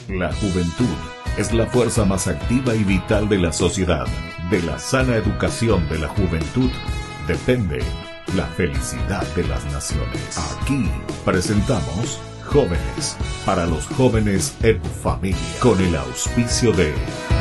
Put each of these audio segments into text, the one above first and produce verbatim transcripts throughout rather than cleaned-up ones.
La juventud es la fuerza más activa y vital de la sociedad. De la sana educación de la juventud depende la felicidad de las naciones. Aquí presentamos Jóvenes para los Jóvenes en Familia, con el auspicio de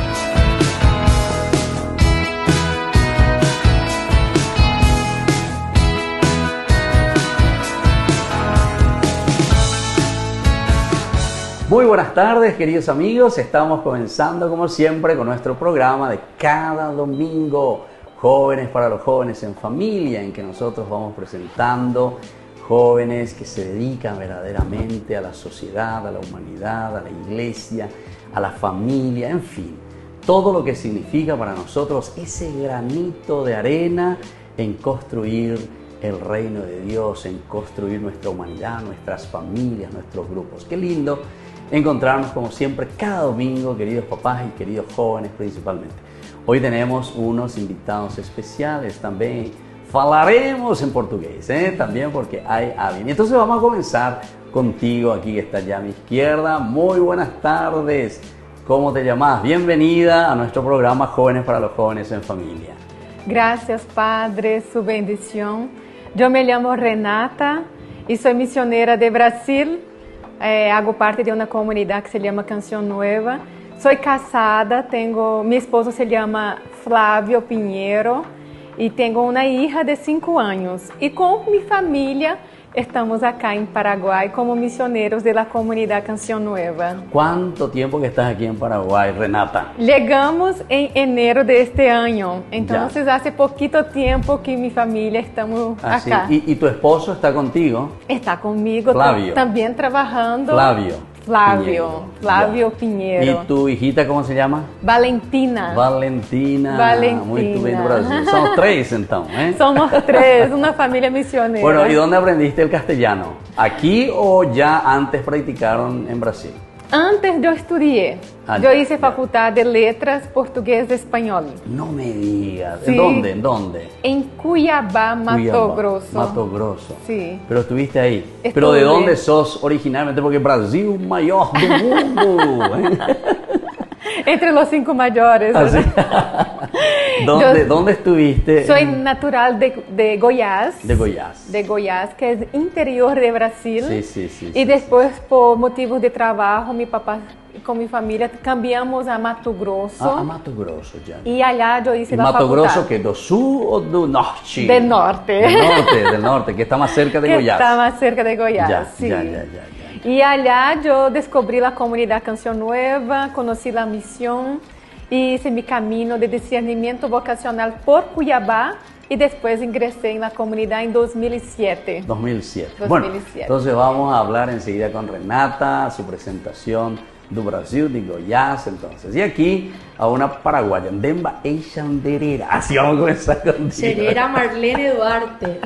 Muy buenas tardes, queridos amigos. Estamos comenzando, como siempre, con nuestro programa de cada domingo, Jóvenes para los Jóvenes en Familia, en que nosotros vamos presentando jóvenes que se dedican verdaderamente a la sociedad, a la humanidad, a la iglesia, a la familia, en fin, todo lo que significa para nosotros ese granito de arena en construir el reino de Dios, en construir nuestra humanidad, nuestras familias, nuestros grupos. Qué lindo encontrarnos como siempre cada domingo, queridos papás y queridos jóvenes principalmente. Hoy tenemos unos invitados especiales también. Falaremos en portugués, ¿eh? También porque hay alguien. Entonces vamos a comenzar contigo, aquí que está ya a mi izquierda. Muy buenas tardes. ¿Cómo te llamas? Bienvenida a nuestro programa Jóvenes para los Jóvenes en Familia. Gracias, Padre, su bendición. Yo me llamo Renata y soy misionera de Brasil. Eh, hago parte de una comunidad que se llama Canción Nueva. Soy casada, tengo, mi esposo se llama Flávio Pinheiro y tengo una hija de cinco años. Y con mi familia estamos acá en Paraguay como misioneros de la comunidad Canción Nueva. ¿Cuánto tiempo que estás aquí en Paraguay, Renata? Llegamos en enero de este año, entonces ya. Hace poquito tiempo que mi familia estamos ah, acá. Sí. ¿Y, ¿Y tu esposo está contigo? Está conmigo, Flavio. También trabajando. Flavio. Flavio, Pinheiro. Flavio Ya. Pinheiro. ¿Y tu hijita cómo se llama? Valentina. Valentina. Valentina. Muito bem do Brasil. Somos tres entonces, ¿eh? Somos tres, una familia misionera. Bueno, ¿y dónde aprendiste el castellano? ¿Aquí o ya antes practicaron en Brasil? Antes yo estudié. Ah, yo ya, hice ya. Facultad de Letras, Portugués y Español. No me digas. Sí. ¿En dónde? ¿En dónde? En Cuiabá, Mato Cuiabá, Grosso. Mato Grosso. Sí. Pero estuviste ahí. Estuve. ¿Pero de dónde sos originalmente? Porque Brasil, mayor del mundo. Entre los cinco mayores. ¿Ah, sí? ¿Dónde, Yo ¿Dónde estuviste? Soy natural de, de Goiás. De Goiás. De Goiás, que es interior de Brasil. Sí, sí, sí. Y sí, después, sí. por motivos de trabajo, mi papá con mi familia cambiamos a Mato Grosso. Ah, a Mato Grosso, já. E allá eu hice ¿Y la Mato facultad. Grosso que do sul o do norte? Del norte. Del norte, del norte, que está más cerca de que Goiás. está más cerca de Goiás, Ya, sí. ya, ya, ya, ya. Y allá yo descubrí la comunidad Canción Nueva, conocí la misión y hice mi camino de discernimiento vocacional por Cuiabá y después ingresé en la comunidad en dos mil siete. dos mil siete. dos Bueno, mil siete. entonces vamos a hablar enseguida con Renata, su presentación do Brasil, de Goiás, entonces. Y aquí a una paraguaya, Demba e Xanderera. Así vamos a comenzar contigo. Xanderera Marlene Duarte.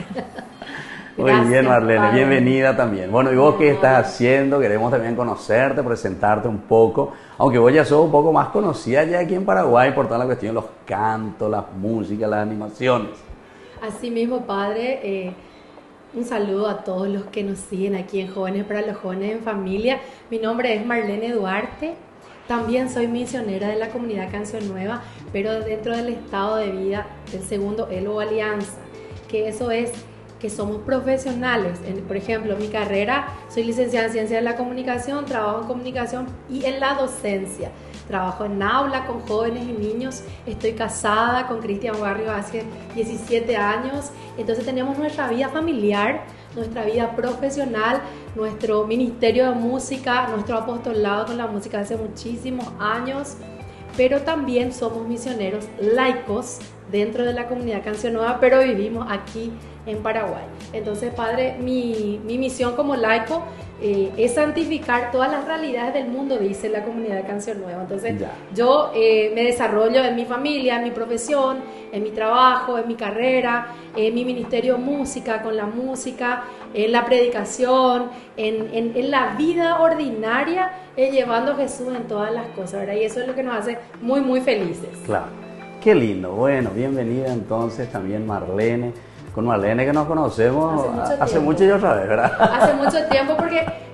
Muy Gracias, bien, Marlene, padre. Bienvenida también. Bueno, ¿y vos qué estás haciendo? Queremos también conocerte, presentarte un poco, aunque vos ya sos un poco más conocida ya aquí en Paraguay por toda la cuestión de los cantos, las músicas, las animaciones. Así mismo, padre, eh, un saludo a todos los que nos siguen aquí en Jóvenes para los Jóvenes en Familia. Mi nombre es Marlene Duarte. También soy misionera de la comunidad Canción Nueva, pero dentro del estado de vida del segundo Elo Alianza, que eso es que somos profesionales. En, por ejemplo, mi carrera, soy licenciada en Ciencias de la Comunicación, trabajo en comunicación y en la docencia. Trabajo en aula con jóvenes y niños. Estoy casada con Cristian Barrio hace diecisiete años. Entonces tenemos nuestra vida familiar, nuestra vida profesional, nuestro ministerio de música, nuestro apostolado con la música hace muchísimos años. Pero también somos misioneros laicos dentro de la comunidad Canción Nueva, pero vivimos aquí en Paraguay. Entonces, padre, mi, mi misión como laico eh, es santificar todas las realidades del mundo, dice la comunidad de Canción Nueva. Entonces, Ya. yo eh, me desarrollo en mi familia, en mi profesión, en mi trabajo, en mi carrera, en mi ministerio de música, con la música, en la predicación, en, en, en la vida ordinaria, eh, llevando a Jesús en todas las cosas, ¿verdad? Y eso es lo que nos hace muy, muy felices. Claro. Qué lindo. Bueno, bienvenida entonces también Marlene. Con Marlene que nos conocemos Hace mucho hace tiempo. mucho y otra vez, ¿verdad? Hace mucho tiempo porque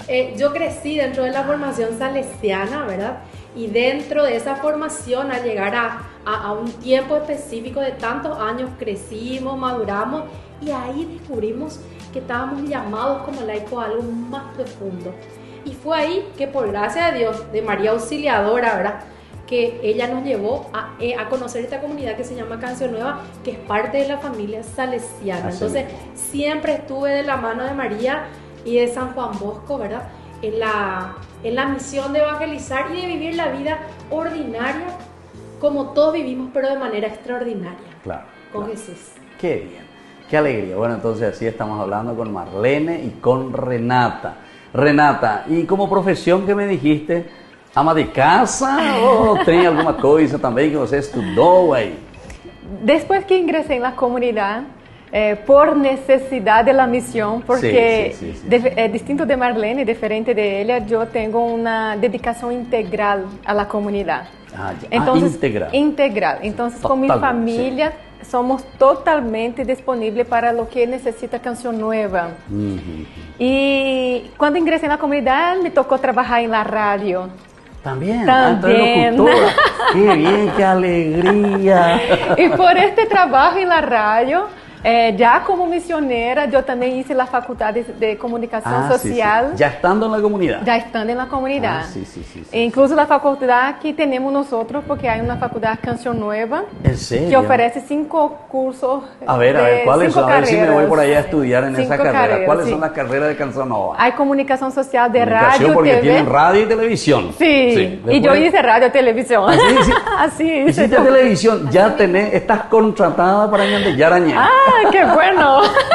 eh, yo crecí dentro de la formación salesiana, ¿verdad? Y dentro de esa formación, al llegar a, a, a un tiempo específico de tantos años, crecimos, maduramos y ahí descubrimos que estábamos llamados como laicos a algo más profundo. Y fue ahí que, por gracia de Dios, de María Auxiliadora, ¿verdad?, que ella nos llevó a, a conocer esta comunidad que se llama Canción Nueva, que es parte de la familia salesiana. Así Entonces, es. siempre estuve de la mano de María y de San Juan Bosco, ¿verdad?, en la, en la misión de evangelizar y de vivir la vida ordinaria, como todos vivimos, pero de manera extraordinaria, Claro. con claro. Jesús. Qué bien, qué alegría. Bueno, entonces así estamos hablando con Marlene y con Renata. Renata, ¿y como profesión que me dijiste? ¿Ama de casa o tem alguma coisa também que você estudou aí? Después que ingresé en la comunidad, eh, por necesidad de la misión, porque Sí, sí, sí, sí. de- eh, distinto de Marlene, diferente de ella, yo tengo una dedicación integral a la comunidad. Ah, ya. Entonces, ah, integral. Integral. Entonces, con mi Totalmente, familia somos totalmente disponibles para lo que necesita Canción Nueva. Uhum. Y cuando ingresé en la comunidad, me tocó trabajar en la radio. También, También. Ah, tú eres locutora. Qué bien, qué alegría. Y por este trabajo en la radio, eh, ya como misionera, yo también hice la facultad de, de comunicación Ah, sí, sí. social. Ya estando en la comunidad. Ya estando en la comunidad. Ah, sí, sí, sí, sí. E incluso la facultad que tenemos nosotros, porque hay una facultad Canción Nueva, ¿En serio? que ofrece cinco cursos. A ver, a de ver, ¿cuáles cinco son? A ver si me voy carreras. por ahí a estudiar en Cinco esa carrera. carreras, ¿Cuáles sí. son las carreras de Canción Nova? Hay comunicación social de Comunicación, radio, porque T V. tienen radio y televisión. Sí, y yo Después- hice radio, televisión. Así, sí. Así hice Hiciste yo. televisión, ya tenés, estás contratada para Ñande Yarañé. Ah, qué bueno.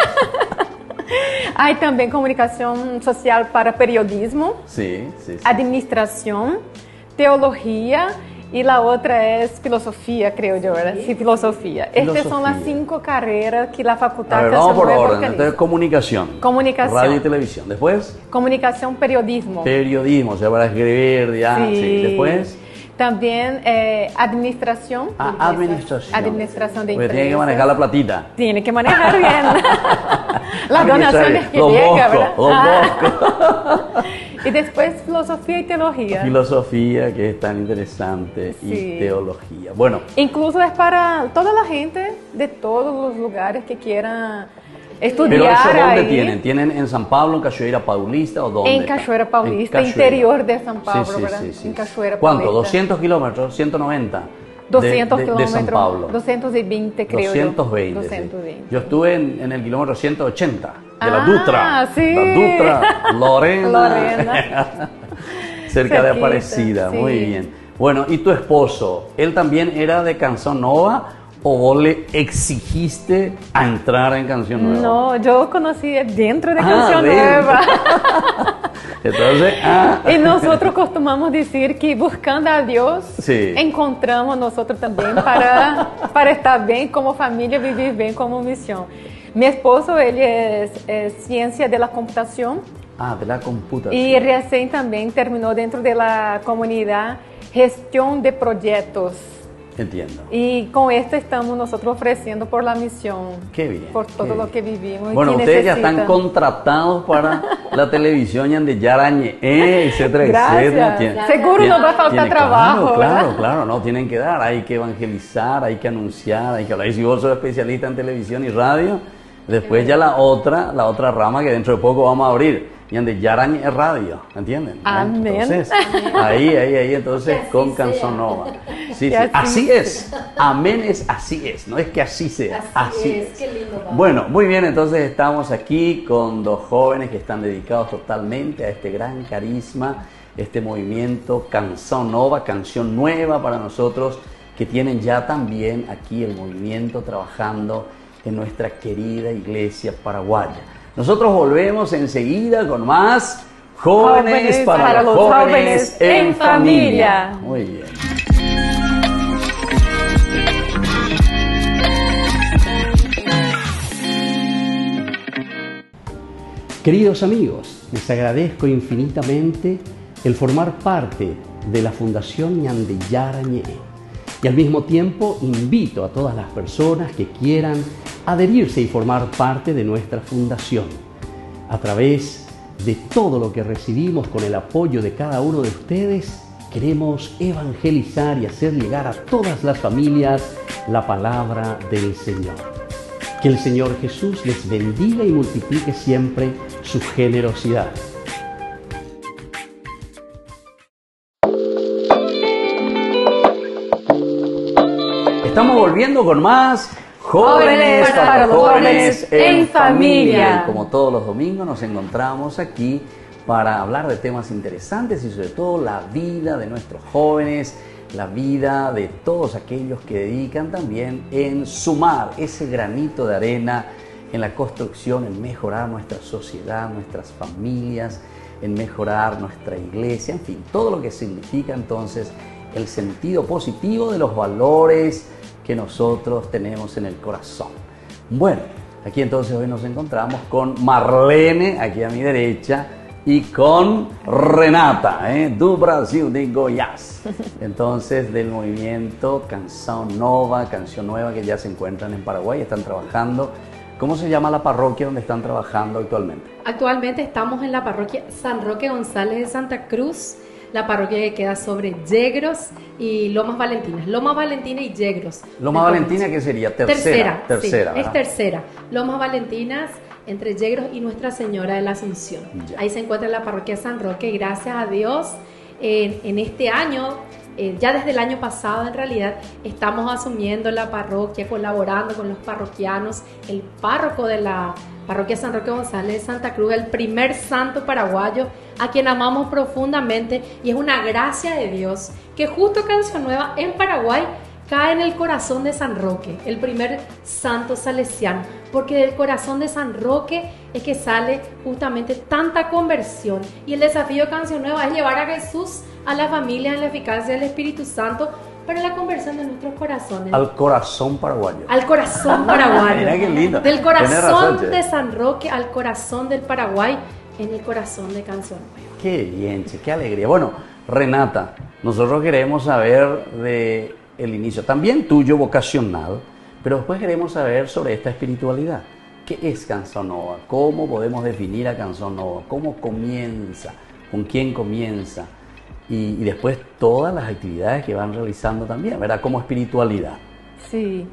Hay también comunicación social para periodismo, Sí, sí, sí. administración, teología y la otra es filosofía, creo yo, ¿verdad? Sí, filosofía. Estas son las Filosofía. cinco carreras que la facultad A ver, Canción vamos por Nueva orden. organiza. Entonces, comunicación. Comunicación. Radio y televisión. Después, Comunicación, periodismo. periodismo, o sea, para escribir, ya. Sí. Sí. Después, También eh, administración. ah, Empresa. administración. Administración de Porque tiene que empresas. manejar la platita. Tiene que manejar bien. Las Administrar donaciones que los llegan, boscos, ¿verdad? los Ah. Y después filosofía y teología. Filosofía, que es tan interesante, y Sí. teología. Bueno, Incluso es para toda la gente de todos los lugares que quieran estudiar pero eso ¿dónde ahí. tienen? ¿Tienen en San Pablo, en Cachoeira Paulista o dónde? En Cachoeira Paulista, En Cachoeira. interior de San Pablo, Sí, sí, ¿verdad? sí, sí. En Cachoeira ¿Cuánto? Paulista. ¿doscientos kilómetros? ¿ciento noventa? doscientos de, de, kilómetros. de San Pablo. doscientos veinte, creo doscientos yo. veinte. sí. doscientos veinte. Yo estuve en, en el kilómetro ciento ochenta de la Ah, Dutra. sí. La Dutra, Lorena. Lorena. Cerca de Cerquita, Aparecida, sí. muy bien. Bueno, ¿y tu esposo? ¿Él también era de Canción Nova o vos le exigiste a entrar en Canción Nueva? No, yo conocí dentro de Ah, Canción dentro. Nueva. Entonces, ah. Y nosotros costumamos decir que buscando a Dios, Sí. encontramos nosotros también para, para estar bien como familia, vivir bien como misión. Mi esposo, él es, es ciencia de la computación Ah, de la computación. y recién también terminó dentro de la comunidad gestión de proyectos. Entiendo. Y con esto estamos nosotros ofreciendo por la misión. Qué bien, Por todo qué lo bien. que vivimos. y Bueno, que ustedes ya están necesitan. contratados para la televisión Ñande Yarañé, eh, etcétera, Gracias. etcétera. Tien- Seguro tien- nos va a faltar tiene- trabajo, Claro, claro, ¿verdad? claro, no, tienen que dar, hay que evangelizar, hay que anunciar, hay que hablar. Y si vos sos especialista en televisión y radio, después ya la otra, la otra rama que dentro de poco vamos a abrir. Ñande Yarañé es radio, ¿entienden? Amén. Entonces, ahí, ahí, ahí, entonces Que así con sea. Canción Nova. Sí, Que sí, así así es. Amén es así es, no es que así sea, Así así es, es. qué lindo, papá. Bueno, muy bien, entonces estamos aquí con dos jóvenes que están dedicados totalmente a este gran carisma, este movimiento Canción Nova, canción nueva para nosotros, que tienen ya también aquí el movimiento trabajando en nuestra querida iglesia paraguaya. Nosotros volvemos enseguida con más Jóvenes, Jóvenes para, para los los jóvenes, jóvenes en, en familia. familia. Muy bien. Queridos amigos, les agradezco infinitamente el formar parte de la Fundación Ñande Yarañé y al mismo tiempo invito a todas las personas que quieran adherirse y formar parte de nuestra fundación a través de todo lo que recibimos con el apoyo de cada uno de ustedes, queremos evangelizar y hacer llegar a todas las familias la palabra del Señor. Que el Señor Jesús les bendiga y multiplique siempre su generosidad. Estamos volviendo con más Jóvenes para, para los Jóvenes en, en familia. familia. Y como todos los domingos nos encontramos aquí para hablar de temas interesantes y sobre todo la vida de nuestros jóvenes, la vida de todos aquellos que dedican también en sumar ese granito de arena en la construcción, en mejorar nuestra sociedad, nuestras familias, en mejorar nuestra iglesia, en fin, todo lo que significa entonces el sentido positivo de los valores que nosotros tenemos en el corazón. Bueno, aquí entonces hoy nos encontramos con Marlene, aquí a mi derecha, y con Renata, ¿eh? do Brasil de Goiás. Entonces, del movimiento Canção Nova, Canción Nueva, que ya se encuentran en Paraguay, están trabajando. ¿Cómo se llama la parroquia donde están trabajando actualmente? Actualmente estamos en la parroquia San Roque González de Santa Cruz, la parroquia que queda sobre Yegros y Lomas Valentinas. Lomas Valentina y Yegros. ¿Lomas Valentina qué sería? Tercera. Tercera, tercera sí, es tercera. Lomas Valentinas, entre Yegros y Nuestra Señora de la Asunción. Ya. Ahí se encuentra la parroquia San Roque. Gracias a Dios, eh, en este año, eh, ya desde el año pasado en realidad, estamos asumiendo la parroquia, colaborando con los parroquianos. El párroco de la parroquia San Roque González de Santa Cruz, el primer santo paraguayo, a quien amamos profundamente, y es una gracia de Dios que justo Canción Nueva en Paraguay cae en el corazón de San Roque, el primer santo salesiano, porque del corazón de San Roque es que sale justamente tanta conversión, y el desafío de Canción Nueva es llevar a Jesús a la familia en la eficacia del Espíritu Santo para la conversión de nuestros corazones. Al corazón paraguayo. Al corazón paraguayo. Mira qué lindo. Del corazón razón, de San Roque al corazón del Paraguay, en el corazón de Canción Nueva. Qué bien, che, qué alegría. Bueno, Renata, nosotros queremos saber de el inicio, también tuyo vocacional, pero después queremos saber sobre esta espiritualidad. ¿Qué es Canção Nova? ¿Cómo podemos definir a Canção Nova? ¿Cómo comienza? ¿Con quién comienza? Y, y después todas las actividades que van realizando también, ¿verdad? Como espiritualidad. Sí.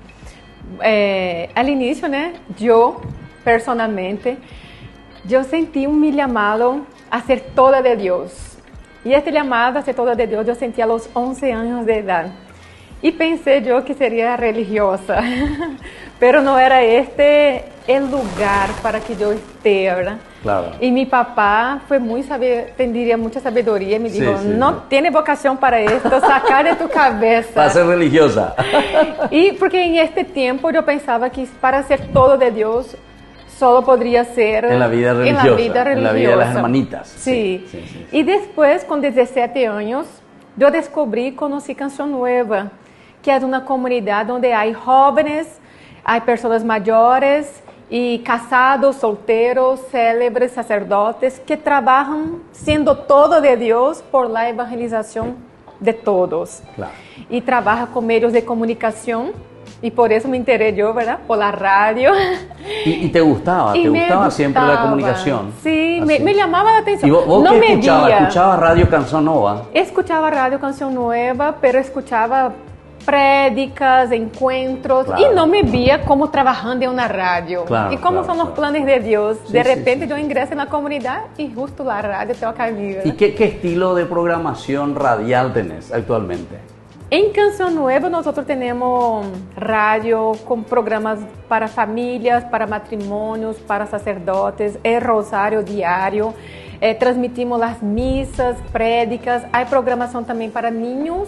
Eh, al inicio, ¿no? Yo, personalmente, yo sentí un mi llamado a ser toda de Dios. Y este llamado a ser toda de Dios yo sentí a los once años de edad. Y pensé yo que sería religiosa, pero no era este el lugar para que yo esté, ¿verdad? Claro. Y mi papá fue muy saber, tendría mucha sabiduría, me dijo, sí, sí, no sí. tiene vocación para esto, sacar de tu cabeza. Para ser religiosa. Y porque en este tiempo yo pensaba que para ser todo de Dios, solo podría ser en la vida religiosa, en la vida, religiosa. En la vida de las hermanitas. Sí. Sí, sí, sí, sí. Y después, con diecisiete años, yo descubrí y conocí Canción Nueva, que es una comunidad donde hay jóvenes, hay personas mayores y casados, solteros, célebres, sacerdotes, que trabajan siendo todo de Dios por la evangelización de todos. Claro. Y trabaja con medios de comunicación, y por eso me enteré yo, ¿verdad? Por la radio. ¿Y, y te gustaba? Y ¿Te me gustaba siempre la gustaba. comunicación? Sí, me, me llamaba la atención. ¿Y vos, vos no qué me escuchabas? veía. ¿Escuchabas Radio Canción Nova? Escuchaba Radio Canción Nueva, pero escuchaba prédicas, encuentros, claro, y no me claro. veía como trabajando en una radio. Claro, y como claro, son los claro. planes de Dios, Sí, de sí, repente sí. yo ingreso en la comunidad y justo la radio toca a mí, ¿verdad? ¿Y qué, qué estilo de programación radial tenés actualmente? En Canción Nueva nosotros tenemos radio con programas para familias, para matrimonios, para sacerdotes, el rosario diario, eh, transmitimos las misas, prédicas, hay programación también para niños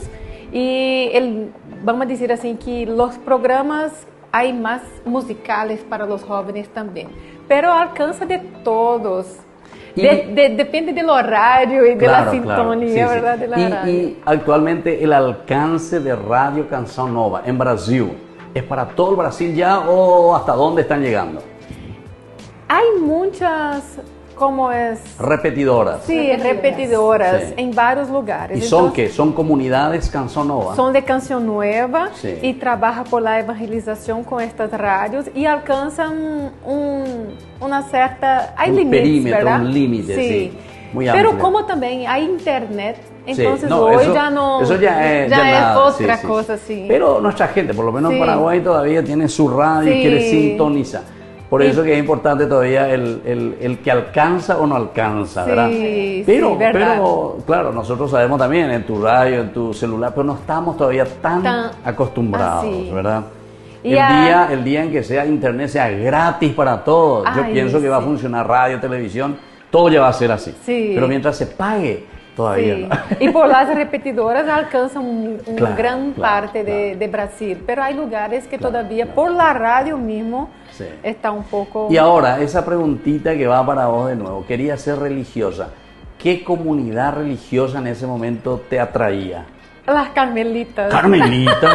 y el, vamos a decir así que los programas hay más musicales para los jóvenes también, pero alcanza de todos. Y, de, de, depende del horario y de claro, la sintonía, claro. Sí, ¿verdad? sí. De la y, radio. y actualmente el alcance de Radio Canción Nova en Brasil, ¿es para todo el Brasil ya o hasta dónde están llegando? Hay muchas ¿cómo es? Repetidoras. Sí, Repetidoras. repetidoras Sí. en varios lugares. ¿Y son Entonces, qué? ¿Son comunidades Canción Nova? Son de Canción Nueva Sí. y trabaja por la evangelización con estas radios y alcanzan un, una cierta... Hay Un límites, perímetro, ¿verdad? un límite, sí. Muy Pero amplio. como también hay internet, Sí, entonces no, hoy eso- ya no... eso ya es, ya ya es nada, otra sí, sí. cosa, sí. Pero nuestra gente, por lo menos en Sí. Paraguay, todavía tiene su radio y Sí. quiere sintonizar. Por Sí. eso que es importante todavía el, el, el que alcanza o no alcanza, Sí, ¿verdad? sí, Pero, verdad. pero, claro, nosotros sabemos también en tu radio, en tu celular, pero no estamos todavía tan, Tan acostumbrados, así. ¿verdad? Y el, a- día, el día en que sea internet sea gratis para todos, yo Ay, pienso que va a sí. funcionar radio, televisión, todo ya va a ser así. Sí. Pero mientras se pague, todavía Sí. no. Y por las repetidoras alcanzan un- una Claro, gran claro, parte de, claro. de Brasil, pero hay lugares que Claro, todavía claro. por la radio mismo Sí. está un poco... Y ahora, esa preguntita que va para vos de nuevo, quería ser religiosa. ¿Qué comunidad religiosa en ese momento te atraía? Las carmelitas. Carmelita.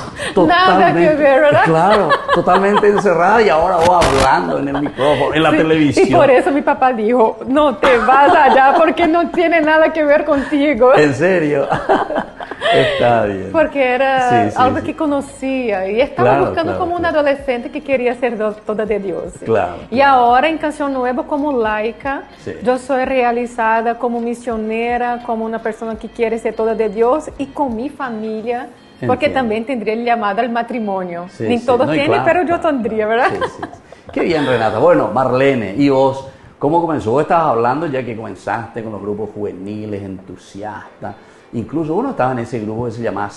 Nada que ver, ¿verdad? Claro, totalmente encerrada y ahora vos hablando en el micrófono, en la Sí, televisión. Y por eso mi papá dijo, no te vas allá porque no tiene nada que ver contigo. ¿En serio? Está bien. Porque era Sí, sí, algo sí. que conocía y estaba Claro, buscando claro, como una claro. adolescente que quería ser do- toda de Dios. Claro, Y claro. ahora en Canción Nueva como laica, Sí. yo soy realizada como misionera, como una persona que quiere ser toda de Dios y con mi familia, porque Entiendo. también tendría el llamado al matrimonio. Sí, Ni sí. todos No, y tienen, claro, pero yo claro, tendría, claro. ¿verdad? Sí, sí, sí. Qué bien, Renata. Bueno, Marlene, ¿y vos? ¿Cómo comenzó? Vos estabas hablando ya que comenzaste con los grupos juveniles, entusiastas. Incluso uno estaba en ese grupo que se llamaba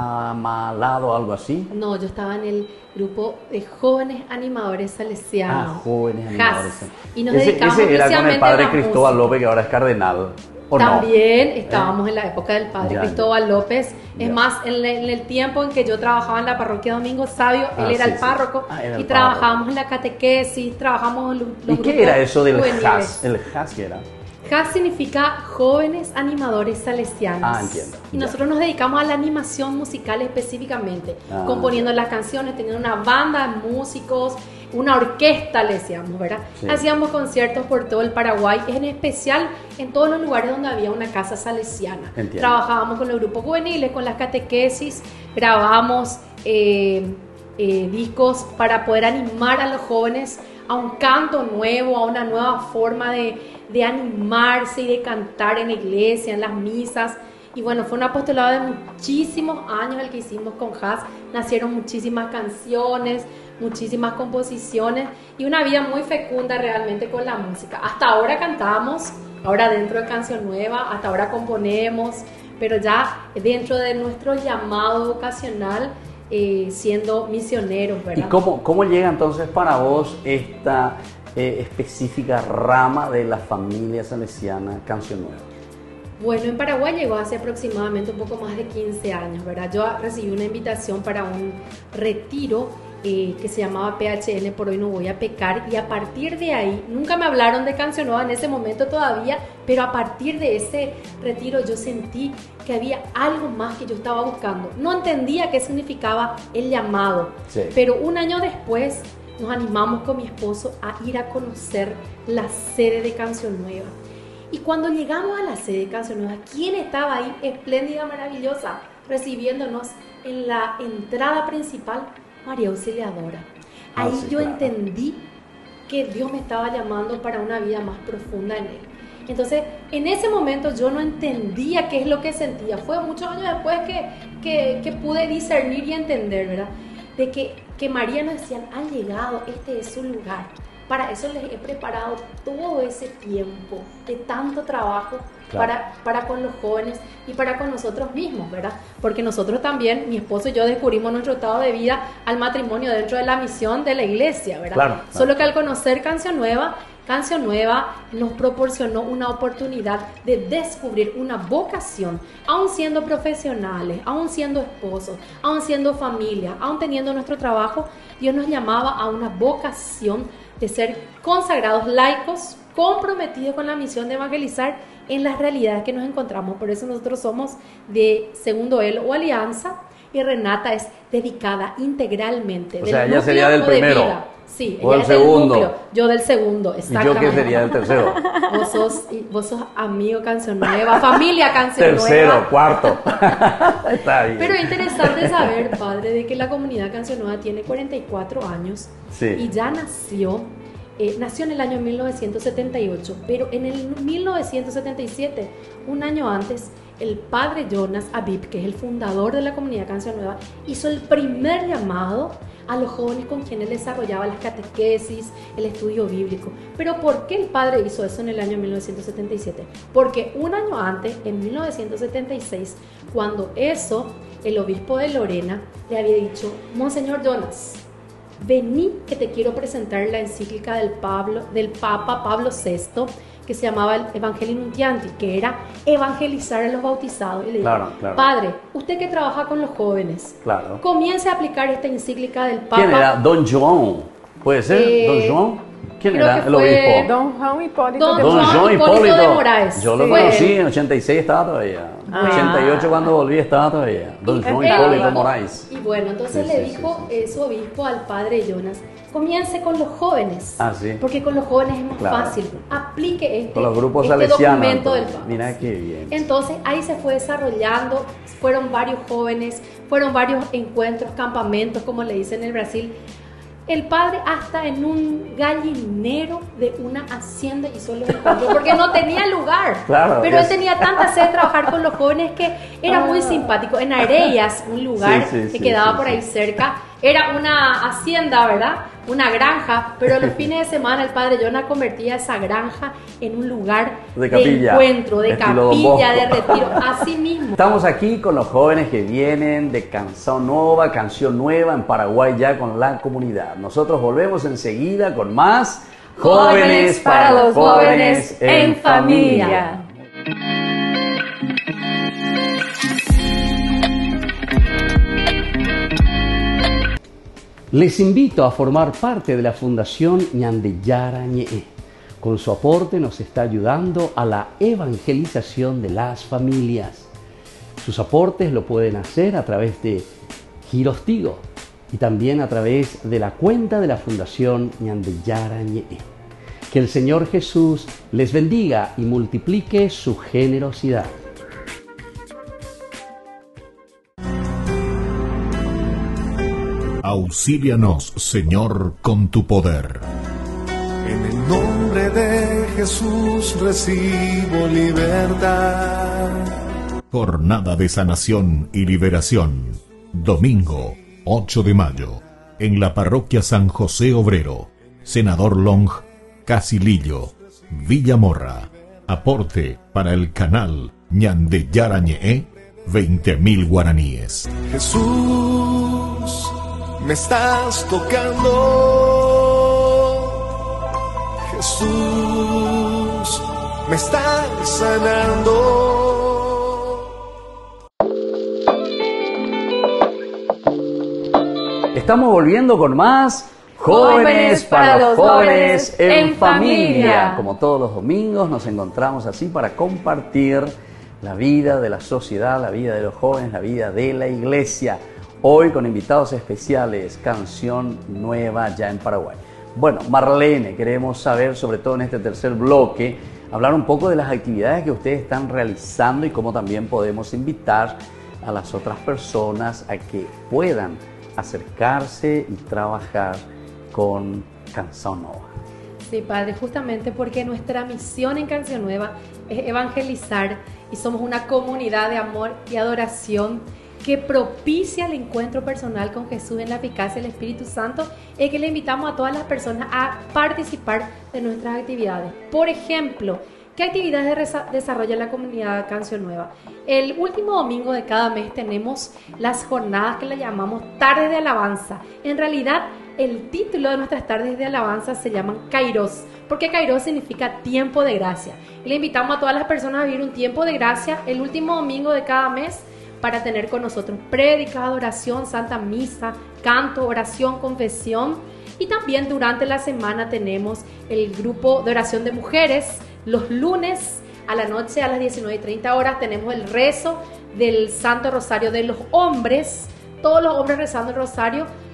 Samalado, algo así. No, yo estaba en el grupo de jóvenes animadores salesianos. Ah, jóvenes J A animadores. S. Y nos ese, dedicamos ese era con el especialmente a padre la Cristóbal música. López, que ahora es cardenal. ¿O no? También estábamos en la época del padre Ya, Cristóbal López. Es Ya. más, en, le- en el tiempo en que yo trabajaba en la parroquia Domingo Sabio, Ah, él era sí, el sí. párroco Ah, era el y trabajábamos párroco. en la catequesis, trabajamos en los, ¿Y los qué grupos era eso del juveniles. J A S? El J A S, ¿qué era? J A S significa Jóvenes Animadores Salesianos. Ah, entiendo. Y Ya. nosotros nos dedicamos a la animación musical específicamente, Ah, componiendo ya. las canciones, teniendo una banda de músicos, una orquesta, le decíamos, ¿verdad? Sí. Hacíamos conciertos por todo el Paraguay, en especial en todos los lugares donde había una casa salesiana. Entiendo. Trabajábamos con los grupos juveniles, con las catequesis, grabamos eh, eh, discos para poder animar a los jóvenes a un canto nuevo, a una nueva forma de, de animarse y de cantar en la iglesia, en las misas. Y bueno, fue un apostolado de muchísimos años el que hicimos con J A S. Nacieron muchísimas canciones, muchísimas composiciones y una vida muy fecunda realmente con la música. Hasta ahora cantamos, ahora dentro de Canción Nueva, hasta ahora componemos, pero ya dentro de nuestro llamado vocacional, eh, siendo misioneros, ¿Y ¿verdad? cómo, cómo llega entonces para vos esta eh, específica rama de la familia salesiana Canción Nueva? Bueno, en Paraguay llegó hace aproximadamente un poco más de quince años, ¿verdad? Yo recibí una invitación para un retiro eh, que se llamaba P H N, por hoy no voy a pecar, y a partir de ahí, nunca me hablaron de Canción Nueva en ese momento todavía, pero a partir de ese retiro yo sentí que había algo más que yo estaba buscando. No entendía qué significaba el llamado, Sí. pero un año después nos animamos con mi esposo a ir a conocer la sede de Canción Nueva. Y cuando llegamos a la sede de Canción Nueva, ¿quién estaba ahí? Espléndida, maravillosa, recibiéndonos en la entrada principal, María Auxiliadora. Ah, Ahí sí, yo claro. entendí que Dios me estaba llamando para una vida más profunda en Él. Entonces, en ese momento yo no entendía qué es lo que sentía. Fue muchos años después que, que, que pude discernir y entender, ¿verdad? De que, que María nos decía, han llegado, este es su lugar. Para eso les he preparado todo ese tiempo de tanto trabajo Claro. para, para con los jóvenes y para con nosotros mismos, ¿verdad? Porque nosotros también, mi esposo y yo, descubrimos nuestro estado de vida al matrimonio dentro de la misión de la iglesia, ¿verdad? Claro, claro. Solo que al conocer Canción Nueva, Canción Nueva nos proporcionó una oportunidad de descubrir una vocación, aún siendo profesionales, aún siendo esposos, aún siendo familia, aún teniendo nuestro trabajo. Dios nos llamaba a una vocación de ser consagrados laicos, comprometidos con la misión de evangelizar en las realidades que nos encontramos. Por eso nosotros somos de Segundo Él o Alianza, y Renata es dedicada integralmente. O del sea, ella núcleo sería del o de primero. vida. Sí, ¿O ella del es del segundo? núcleo, yo del segundo, ¿Y exactamente. yo qué sería el tercero? Vos sos, vos sos amigo Canción Nueva, familia Canción Tercero, Nueva. cuarto. Está bien. Pero es interesante saber, padre, de que la comunidad Canción Nueva tiene cuarenta y cuatro años Sí. y ya nació, eh, nació en el año mil novecientos setenta y ocho, pero en el mil novecientos setenta y siete, un año antes, el padre Jonas Abib, que es el fundador de la comunidad Canción Nueva, hizo el primer llamado a los jóvenes con quienes desarrollaba las catequesis, el estudio bíblico. Pero ¿por qué el padre hizo eso en el año mil novecientos setenta y siete? Porque un año antes, en mil novecientos setenta y seis, cuando eso, el obispo de Lorena le había dicho: Monseñor Jonas, vení que te quiero presentar la encíclica del, Pablo, del Papa Pablo sexto, que se llamaba el Evangelii Nuntiandi, que era evangelizar a los bautizados. Y le dijo: Claro, claro. Padre, usted que trabaja con los jóvenes, Claro. comience a aplicar esta encíclica del Papa. ¿Quién era? Don Joan. ¿Puede ser? Eh, Don Joan. ¿Quién creo era que el fue obispo? Don Juan Hipólito Don de Don Juan Joan Hipólito Hipólito. de Moraes. Yo lo Sí. conocí, en ochenta y seis estaba todavía. Ah. ochenta y ocho cuando volví estaba todavía. Don Y Joan él Hipólito dijo- Moraes. Y bueno, entonces Sí, le sí, dijo sí, eh, su obispo al padre Jonas: comience con los jóvenes. Ah, sí. Porque con los jóvenes es más Claro. fácil. Aplique este, Con los grupos este salesianos. documento del entonces. Papa. Mira qué bien. Entonces ahí se fue desarrollando, fueron varios jóvenes, fueron varios encuentros, campamentos, como le dicen en el Brasil. El padre hasta en un gallinero de una hacienda hizo los encuentros porque no tenía lugar. Claro, Pero es- él tenía tanta sed de trabajar con los jóvenes que era muy simpático. En Arellas, un lugar Sí, sí, que sí, quedaba sí, por sí. ahí cerca, era una hacienda, ¿verdad? Una granja, pero los fines de semana el padre Jonas convertía esa granja en un lugar De capilla, encuentro, de estilo Don capilla, de Bosco. retiro, así mismo. Estamos aquí con los jóvenes que vienen de Canción Nueva, Canción Nueva en Paraguay ya con la comunidad. Nosotros volvemos enseguida con más Jóvenes para los jóvenes en familia. Les invito a formar parte de la Fundación Ñandeyara Ñe'e. Con su aporte nos está ayudando a la evangelización de las familias. Sus aportes lo pueden hacer a través de Giros Tigo y también a través de la cuenta de la Fundación Ñandeyara Ñe'e. Que el Señor Jesús les bendiga y multiplique su generosidad. Auxílianos, Señor, con tu poder. En el nombre de Jesús recibo libertad. Jornada de sanación y liberación. Domingo, ocho de mayo. En la parroquia San José Obrero. Senador Long, Casilillo, Villa Morra. Aporte para el canal Ñandeyara Ñe'e, veinte mil guaraníes. Jesús, me estás tocando. Jesús, me estás sanando. Estamos volviendo con más Jóvenes para los jóvenes en familia. Como todos los domingos nos encontramos así para compartir la vida de la sociedad, la vida de los jóvenes, la vida de la iglesia. Hoy con invitados especiales, Canción Nueva ya en Paraguay. Bueno, Marlene, queremos saber, sobre todo en este tercer bloque, hablar un poco de las actividades que ustedes están realizando y cómo también podemos invitar a las otras personas a que puedan acercarse y trabajar con Canción Nueva. Sí, padre, justamente porque nuestra misión en Canción Nueva es evangelizar y somos una comunidad de amor y adoración que propicia el encuentro personal con Jesús en la eficacia del Espíritu Santo, y que le invitamos a todas las personas a participar de nuestras actividades. Por ejemplo, ¿qué actividades desarrolla la comunidad Canción Nueva? El último domingo de cada mes tenemos las jornadas que le llamamos Tardes de Alabanza. En realidad, el título de nuestras tardes de alabanza se llaman Kairos, porque Kairos significa tiempo de gracia. Y le invitamos a todas las personas a vivir un tiempo de gracia el último domingo de cada mes para tener con nosotros prédica, adoración, santa misa, canto, oración, confesión. Y también durante la semana tenemos el grupo de oración de mujeres. Los lunes a la noche a las diecinueve y treinta horas tenemos el rezo del Santo Rosario de los hombres. Todos los hombres rezando el rosario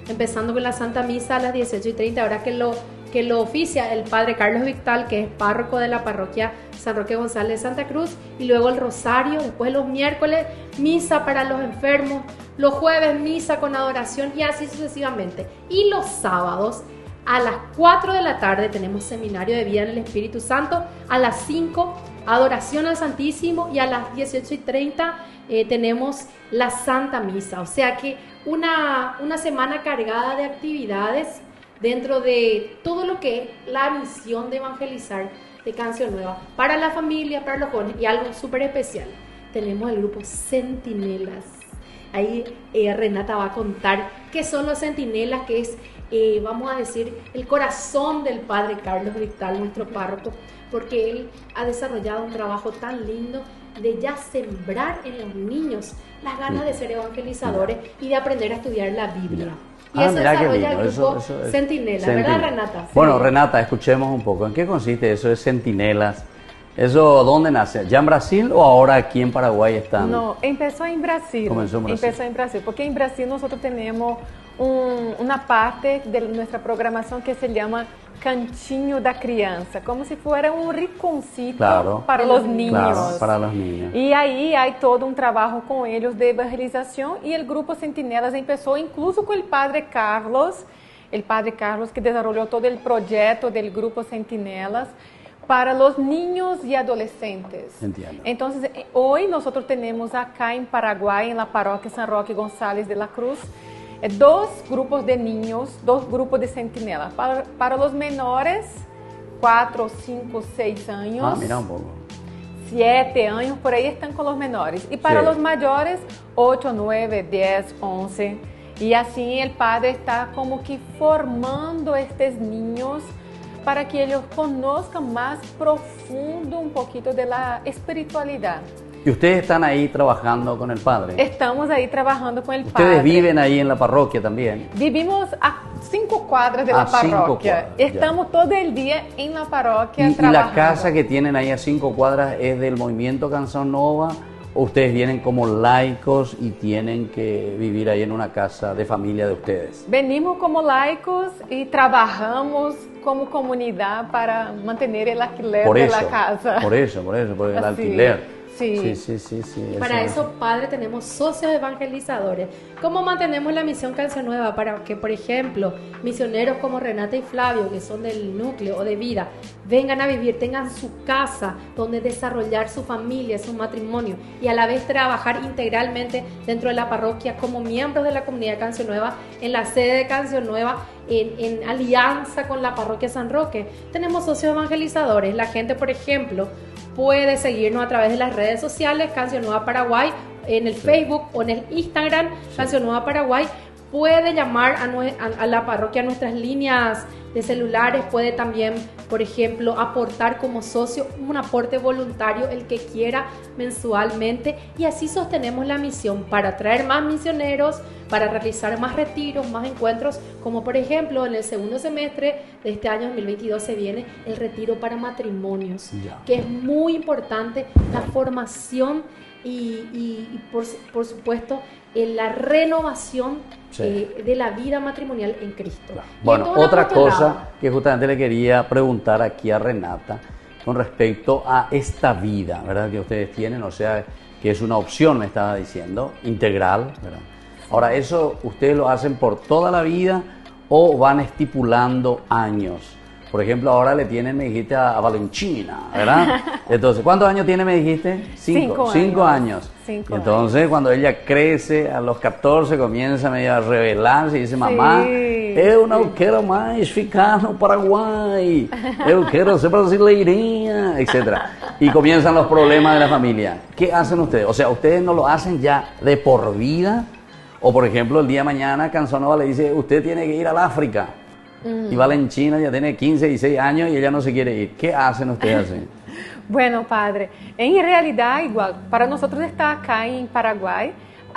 empezando con la Santa Misa a las dieciocho y treinta, ahora que lo, que lo oficia el Padre Carlos Victal, que es párroco de la parroquia San Roque González de Santa Cruz, y luego el rosario, después los miércoles, misa para los enfermos, los jueves misa con adoración y así sucesivamente. Y los sábados a las cuatro de la tarde tenemos seminario de vida en el Espíritu Santo, a las cinco adoración al Santísimo y a las dieciocho y treinta eh, tenemos la Santa Misa. O sea que una, una semana cargada de actividades dentro de todo lo que es la misión de evangelizar de Canción Nueva para la familia, para los jóvenes, y algo súper especial. Tenemos el grupo Centinelas. Ahí eh, Renata va a contar qué son los centinelas, que es, eh, vamos a decir, el corazón del Padre Carlos Victal, nuestro párroco, porque él ha desarrollado un trabajo tan lindo de ya sembrar en los niños las ganas de ser evangelizadores y de aprender a estudiar la Biblia. Y Ah, eso mira qué desarrolla lindo. el Eso, grupo eso es- Centinela, Centinela. ¿verdad, Renata? Sí. Bueno, Renata, escuchemos un poco. ¿En qué consiste eso de centinelas? ¿Eso dónde nace? ¿Ya en Brasil o ahora aquí en Paraguay están? No, empezó en Brasil. Comenzó en Brasil. Empezó en Brasil, porque en Brasil nosotros tenemos un- una parte de nuestra programación que se llama Cantinho da Criança, como si fuera un rinconcito Claro. para los niños. Claro, para los niños. Y ahí hay todo un trabajo con ellos de evangelización, y el grupo Centinelas empezó incluso con el Padre Carlos, el Padre Carlos que desarrolló todo el proyecto del grupo Centinelas para los niños y adolescentes. Entiendo. Entonces, eh, hoy nosotros tenemos acá en Paraguay, en la parroquia San Roque González de la Cruz, eh, dos grupos de niños, dos grupos de centinelas. Para, para los menores, cuatro, cinco, seis años. Ah, mira un poco. Siete años, por ahí están con los menores. Y para Sí. los mayores, ocho, nueve, diez, once. Y así el padre está como que formando estos niños para que ellos conozcan más profundo un poquito de la espiritualidad. ¿Y ustedes están ahí trabajando con el padre? Estamos ahí trabajando con el ¿Ustedes padre. viven ahí en la parroquia también? Vivimos a cinco cuadras de A la cinco parroquia. cuadras, ya. Estamos todo el día en la parroquia ¿Y, y la trabajando. casa que tienen ahí a cinco cuadras es del movimiento Canción Nova? ¿O ustedes vienen como laicos y tienen que vivir ahí en una casa de familia de ustedes? Venimos como laicos y trabajamos como comunidad para mantener el alquiler Por de eso, la casa. por eso, por eso, por el Así, alquiler. sí. sí, sí, sí, sí, Para eso, Padre, tenemos socios evangelizadores. ¿Cómo mantenemos la misión Canción Nueva? Para que, por ejemplo, misioneros como Renata y Flavio, que son del núcleo o de vida, vengan a vivir, tengan su casa donde desarrollar su familia, su matrimonio, y a la vez trabajar integralmente dentro de la parroquia como miembros de la comunidad Canción Nueva, en la sede de Canción Nueva, en, en alianza con la parroquia San Roque. Tenemos socios evangelizadores. La gente, por ejemplo, puede seguirnos a través de las redes sociales, Canción Nueva Paraguay, en el Facebook o en el Instagram, Canción Nueva Paraguay. Puede llamar a, nue- a, a la parroquia a nuestras líneas de celulares, puede también, por ejemplo, aportar como socio un aporte voluntario, el que quiera, mensualmente, y así sostenemos la misión para traer más misioneros, para realizar más retiros, más encuentros, como por ejemplo en el segundo semestre de este año dos mil veintidós se viene el retiro para matrimonios, Ya. que es muy importante la formación y, y- y por, por supuesto en la renovación Sí. eh, de la vida matrimonial en Cristo. Y en Bueno, todo el otra apostolado. cosa que justamente le quería preguntar aquí a Renata con respecto a esta vida, ¿verdad? Que ustedes tienen, o sea, que es una opción, me estaba diciendo, integral, ¿verdad? Ahora, ¿eso ustedes lo hacen por toda la vida o van estipulando años? Por ejemplo, ahora le tienen, me dijiste, a, a Valentina, ¿verdad? Entonces, ¿cuántos años tiene, me dijiste? Cinco Cinco años. años. Cinco Entonces, cuando ella crece, a los catorce, comienza medio a revelarse y dice, mamá, eu não quero mais ficar no Paraguay, eu quero ser brasileirinha, etcétera. Y comienzan los problemas de la familia. ¿Qué hacen ustedes? O sea, ¿ustedes no lo hacen ya de por vida? O, por ejemplo, el día de mañana, Canzonova le dice, usted tiene que ir al África. Y Valentina ya tiene quince, dieciséis años y ella no se quiere ir. ¿Qué hacen ustedes así? Bueno, padre, en realidad igual, para nosotros estar acá en Paraguay,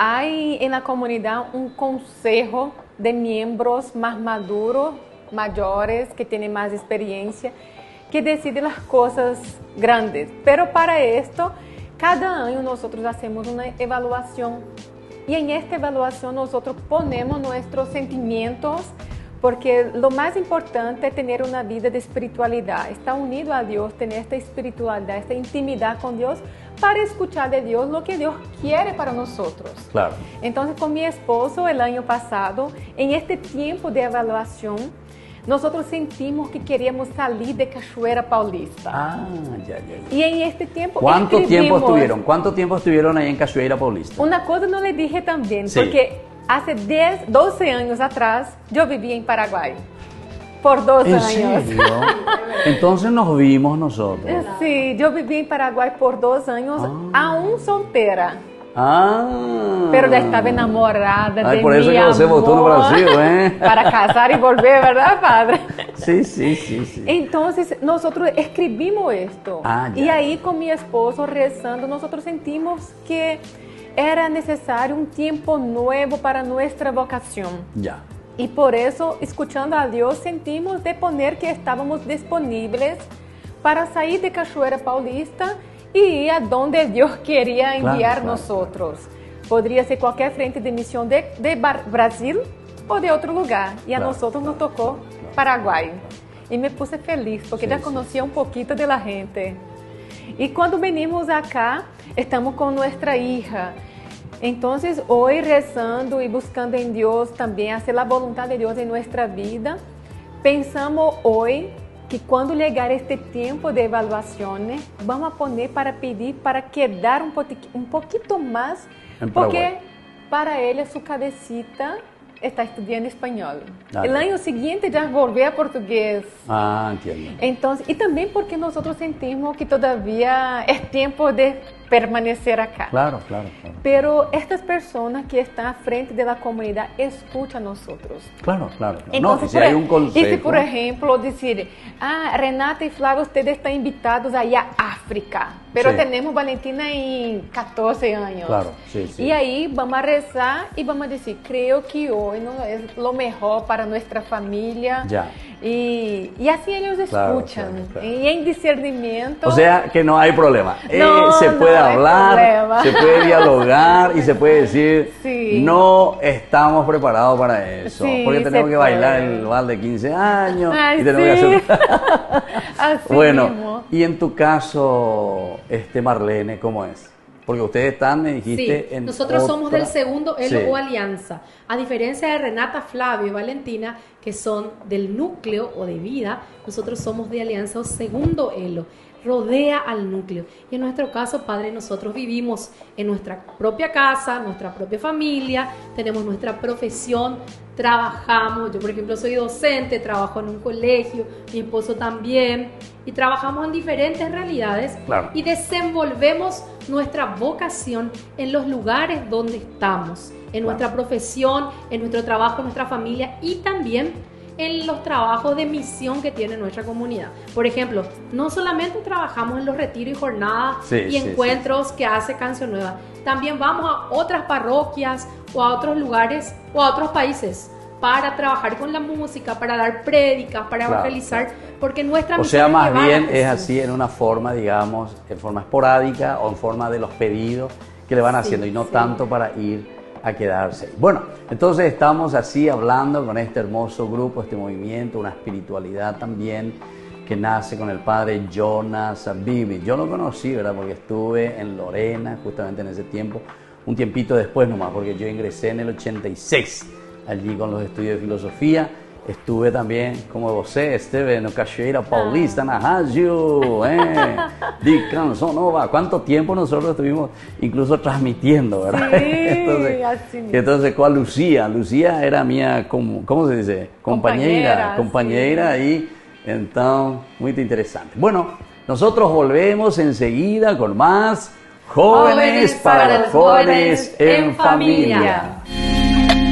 hay en la comunidad un consejo de miembros más maduros, mayores, que tienen más experiencia, que deciden las cosas grandes. Pero para esto, cada año nosotros hacemos una evaluación y en esta evaluación nosotros ponemos nuestros sentimientos, porque lo más importante es tener una vida de espiritualidad, estar unido a Dios, tener esta espiritualidad, esta intimidad con Dios, para escuchar de Dios lo que Dios quiere para nosotros. Claro. Entonces, con mi esposo el año pasado, en este tiempo de evaluación, nosotros sentimos que queríamos salir de Cachoeira Paulista. Ah, ya, ya, ya. Y en este tiempo ¿Cuánto tiempo escribimos- estuvieron? ¿Cuánto tiempo estuvieron ahí en Cachoeira Paulista? Una cosa no le dije también, Sí. porque hace diez, doce años atrás yo vivía en Paraguay. Por dos ¿En años. serio? Entonces nos vimos nosotros. Sí, yo viví en Paraguay por dos años, aún soltera. Ah. Pero ya estaba enamorada Ay, de por eso mi que você amor. voltou no Brasil, ¿eh? Para casar y volver, ¿verdad, padre? Sí, sí, sí, sí. Entonces, nosotros escribimos esto. Ah, ya. Y ahí con mi esposo rezando, nosotros sentimos que era necesario un tiempo nuevo para nuestra vocación. Ya. Y por eso, escuchando a Dios, sentimos de poner que estábamos disponibles para salir de Cachoeira Paulista y ir a donde Dios quería enviar Claro, claro, nosotros. Podría ser cualquier frente de misión de, de Bar- Brasil o de otro lugar. Y a Claro, nosotros nos claro, tocó claro. Paraguay. Y me puse feliz porque Sí, ya sí. conocía un poquito de la gente. Y cuando venimos acá, estamos con nuestra hija. Entonces, hoy rezando y buscando en Dios también hacer la voluntad de Dios en nuestra vida, pensamos hoy que cuando llegar este tiempo de evaluaciones, vamos a poner para pedir para quedar un, poti- un poquito más, En porque Paraguay. para ella su cabecita está estudiando español. Ah, El ya. año siguiente ya volver a portugués. Ah, entiendo. Entonces, y también porque nosotros sentimos que todavía es tiempo de permanecer acá. Claro, claro, claro. Pero estas personas que están a frente de la comunidad escuchan a nosotros. Claro, claro. claro. Entonces, no, si por, hay un consejo. y si, por ejemplo, decir, ah, Renata y Flávio, ustedes están invitados ahí a África, pero Sí. tenemos Valentina en catorce años. Claro, sí, sí. Y ahí vamos a rezar y vamos a decir, creo que hoy no es lo mejor para nuestra familia. Ya. Y, y así ellos Claro, escuchan. claro, claro. Y en discernimiento. O sea que no hay problema. Eh, No, se no puede hay hablar, problema. se puede dialogar y se puede decir, Sí. no estamos preparados para eso. Sí, porque tenemos se que bailar puede. el vals de quince años Ay, y tenemos sí. que hacer... Así Bueno, mismo. y en tu caso, este Marlene, ¿cómo es? Porque ustedes están, me dijiste, Sí, en nosotros somos otra- del segundo elo Sí. o alianza. A diferencia de Renata, Flavio y Valentina, que son del núcleo o de vida, nosotros somos de alianza o segundo elo. Rodea al núcleo. Y en nuestro caso, Padre, nosotros vivimos en nuestra propia casa, nuestra propia familia, tenemos nuestra profesión, trabajamos. Yo, por ejemplo, soy docente, trabajo en un colegio, mi esposo también, y trabajamos en diferentes realidades Claro. y desenvolvemos nuestra vocación en los lugares donde estamos, en nuestra profesión, en nuestro trabajo, en nuestra familia y también en los trabajos de misión que tiene nuestra comunidad. Por ejemplo, no solamente trabajamos en los retiros y jornadas Sí, y sí, encuentros que hace Canción Nueva, también vamos a otras parroquias o a otros lugares o a otros países para trabajar con la música, para dar prédicas, para Claro, evangelizar, claro. porque nuestra O misión sea, es más llevar a bien es Jesús. así en una forma, digamos, en forma esporádica o en forma de los pedidos que le van Sí, haciendo y no sí. tanto para ir a quedarse. Bueno, entonces estamos así hablando con este hermoso grupo, este movimiento, una espiritualidad también que nace con el padre Jonas Bibi. Yo lo conocí, ¿verdad? Porque estuve en Lorena justamente en ese tiempo, un tiempito después nomás, porque yo ingresé en el ochenta y seis allí con los estudios de filosofía. Estuve también, como você, esteve no Cachoeira Paulista, na rádio, eh, de Canção Nova. ¿Cuánto tiempo nosotros estuvimos incluso transmitiendo, verdad? Sí, así mismo. entonces con Lucía, Lucía era mía, como, ¿cómo se dice? Compañera, Compañera, compañera ahí, entonces, muy interesante. Bueno, nosotros volvemos enseguida con más Jóvenes, Jóvenes para, para los los jóvenes jóvenes en en familia. familia.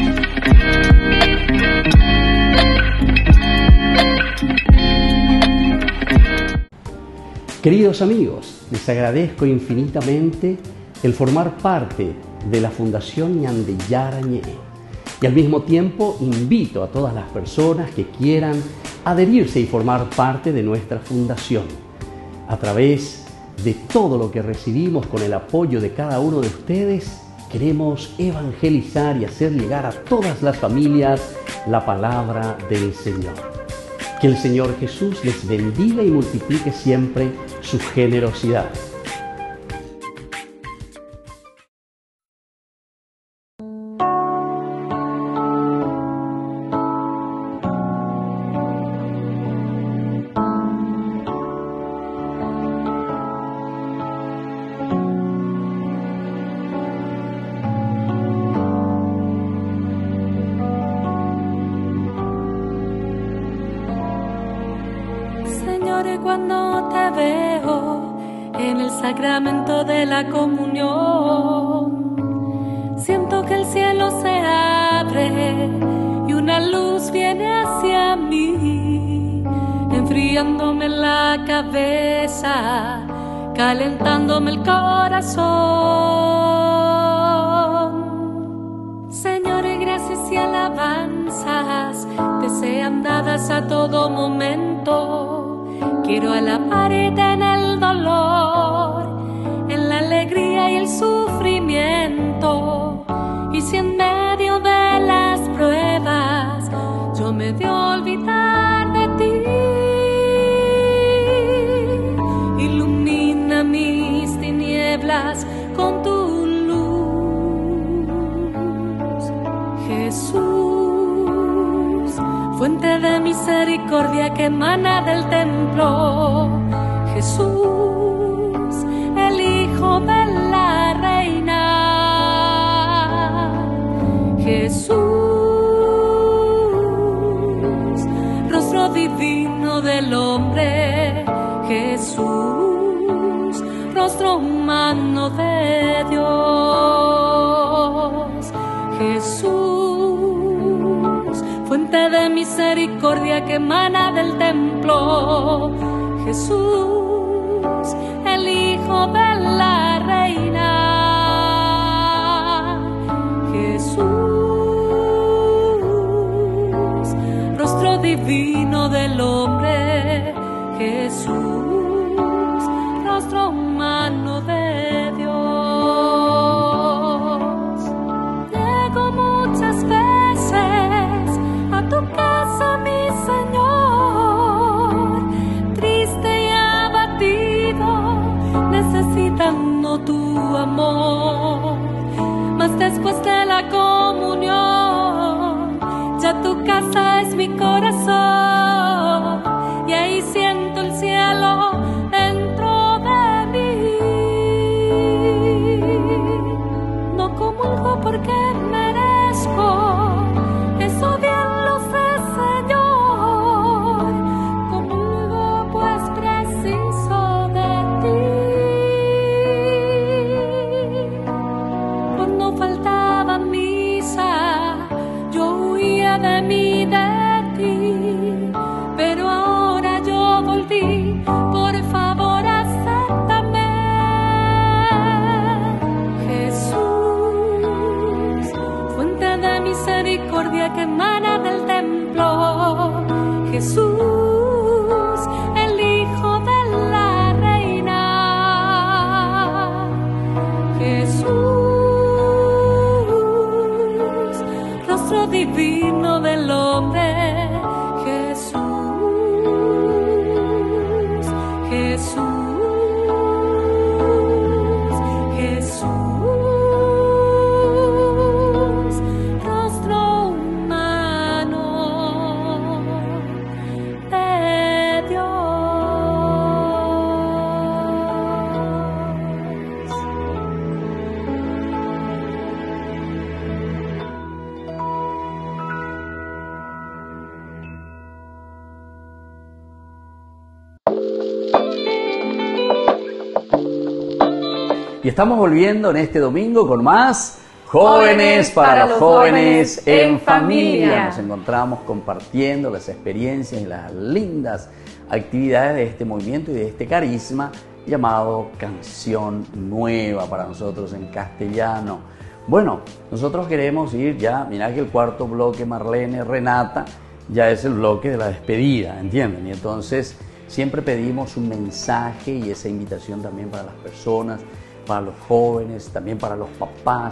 Queridos amigos, les agradezco infinitamente el formar parte de la Fundación Ñandeyara Ñe'e y al mismo tiempo invito a todas las personas que quieran adherirse y formar parte de nuestra fundación a través de todo lo que recibimos con el apoyo de cada uno de ustedes. queremos evangelizar y hacer llegar a todas las familias la palabra del Señor. Que el Señor Jesús les bendiga y multiplique siempre su generosidad. Cuando te veo en el sacramento de la comunión, siento que el cielo se abre y una luz viene hacia mí, enfriándome la cabeza, calentándome el corazón. Señor, gracias y alabanzas te sean dadas a todo momento. Quiero alabarte en el dolor, en la alegría y el sufrimiento. Y si en medio de las pruebas yo me de olvidar de ti, ilumina mis tinieblas con tu luz. Jesús, fuente de misericordia que emana del templo. Jesús, el Hijo de la Reina. Jesús, rostro divino del hombre. Jesús, rostro humano de Dios. Jesús, fuente de misericordia que emana del templo. Jesús, el Hijo de la Reina. Jesús, rostro divino del hombre. Jesús, rostro humano de Dios. Llego muchas veces a tu casa, mi Señor, triste y abatido, necesitando tu amor. Mas después de la comunión, ya tu casa es mi corazón, y ahí siento el cielo dentro de mí. No comulgo porque merezco, eso bien lo sé, Señor. Comulgo pues preciso de ti. Cuando faltaba misa, yo huía de mí, de ti, pero ahora yo volví, por favor acéptame. Jesús, fuente de misericordia que emana del templo. Jesús, el Hijo de la Reina. Jesús, rostro divino del hombre. Jesús, Jesús, Jesús, rostro humano de Dios. Y estamos volviendo en este domingo con más Jóvenes para los Jóvenes en Familia. Nos encontramos compartiendo las experiencias y las lindas actividades de este movimiento y de este carisma llamado Canción Nueva para nosotros en castellano. Bueno, nosotros queremos ir ya, mirá que el cuarto bloque, Marlene, Renata, ya es el bloque de la despedida, ¿entienden? Y entonces siempre pedimos un mensaje y esa invitación también para las personas, para los jóvenes, también para los papás,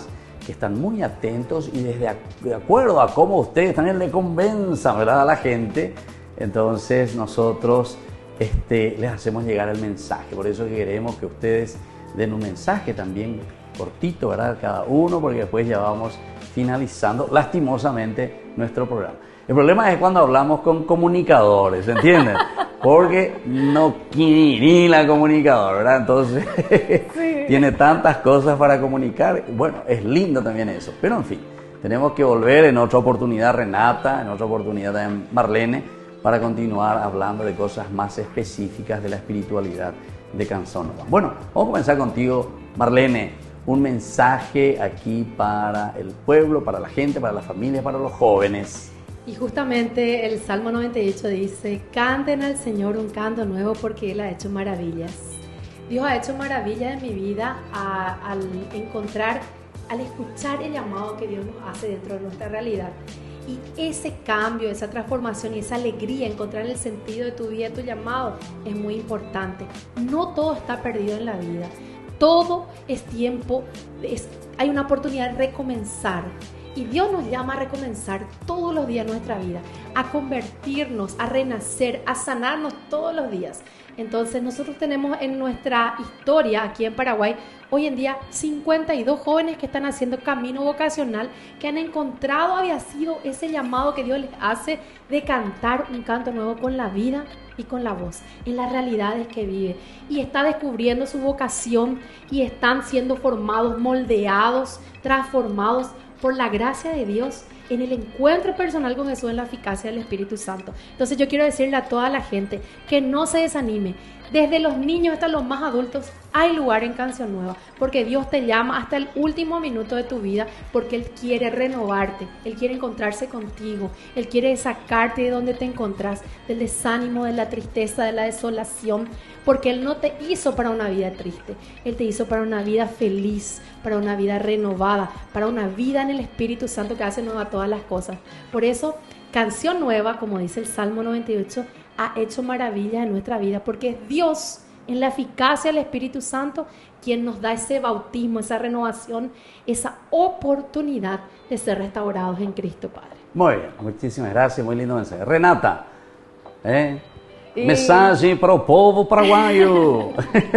que están muy atentos y desde a, de acuerdo a cómo ustedes también le convenzan, ¿verdad?, a la gente, entonces nosotros este, les hacemos llegar el mensaje. Por eso queremos que ustedes den un mensaje también cortito, ¿verdad?, cada uno, porque después ya vamos finalizando lastimosamente nuestro programa. El problema es cuando hablamos con comunicadores, ¿entienden? Porque no quiere la comunicadora, ¿verdad? Entonces, sí. Tiene tantas cosas para comunicar. Bueno, es lindo también eso. Pero en fin, tenemos que volver en otra oportunidad, Renata, en otra oportunidad también Marlene, para continuar hablando de cosas más específicas de la espiritualidad de Canción Nueva. Bueno, vamos a comenzar contigo, Marlene. Un mensaje aquí para el pueblo, para la gente, para las familias, para los jóvenes. Y justamente el Salmo noventa y ocho dice: canten al Señor un canto nuevo porque Él ha hecho maravillas. Dios ha hecho maravillas en mi vida a, al encontrar, al escuchar el llamado que Dios nos hace dentro de nuestra realidad. Y ese cambio, esa transformación y esa alegría, encontrar el sentido de tu vida, de tu llamado, es muy importante. No todo está perdido en la vida. Todo es tiempo, es, hay una oportunidad de recomenzar. Y Dios nos llama a recomenzar todos los días nuestra vida, a convertirnos, a renacer, a sanarnos todos los días. Entonces nosotros tenemos en nuestra historia aquí en Paraguay hoy en día cincuenta y dos jóvenes que están haciendo camino vocacional, que han encontrado, había sido ese llamado que Dios les hace de cantar un canto nuevo con la vida y con la voz, en las realidades que vive. Y está descubriendo su vocación y están siendo formados, moldeados, transformados por la gracia de Dios en el encuentro personal con Jesús, en la eficacia del Espíritu Santo. Entonces yo quiero decirle a toda la gente que no se desanime. Desde los niños hasta los más adultos hay lugar en Canción Nueva, porque Dios te llama hasta el último minuto de tu vida, porque Él quiere renovarte, Él quiere encontrarse contigo, Él quiere sacarte de donde te encontrás, del desánimo, de la tristeza, de la desolación, porque Él no te hizo para una vida triste, Él te hizo para una vida feliz, para una vida renovada, para una vida en el Espíritu Santo que hace nueva todas las cosas. Por eso, Canción Nueva, como dice el Salmo noventa y ocho, ha hecho maravillas en nuestra vida, porque es Dios, en la eficacia del Espíritu Santo, quien nos da ese bautismo, esa renovación, esa oportunidad de ser restaurados en Cristo Padre. Muy bien, muchísimas gracias, muy lindo mensaje. Renata, ¿eh? Y... mensaje para o povo paraguaio.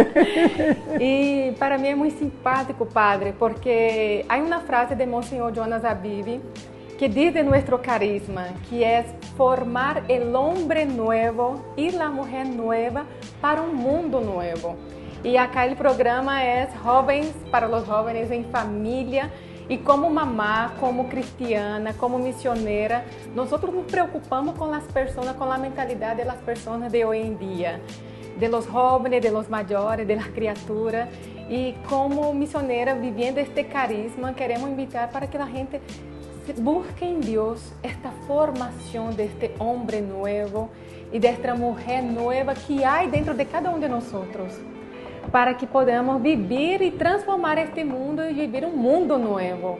E para mim é muito simpático, Padre, porque há uma frase de Monsenhor Jonas Abib que diz de nuestro carisma, que es formar el hombre nuevo y la mujer nueva para un mundo nuevo. Y acá el programa es Jóvenes para los Jóvenes en Familia. Y como mamá, como cristiana, como misionera, nosotros nos preocupamos con las personas, con la mentalidad de las personas de hoy en día, de los jóvenes, de los mayores, de las criaturas. Y como misionera, viviendo este carisma, queremos invitar para que la gente busque en Dios esta formación de este hombre nuevo y de esta mujer nueva que hay dentro de cada uno de nosotros, para que podamos vivir y transformar este mundo y vivir un mundo nuevo,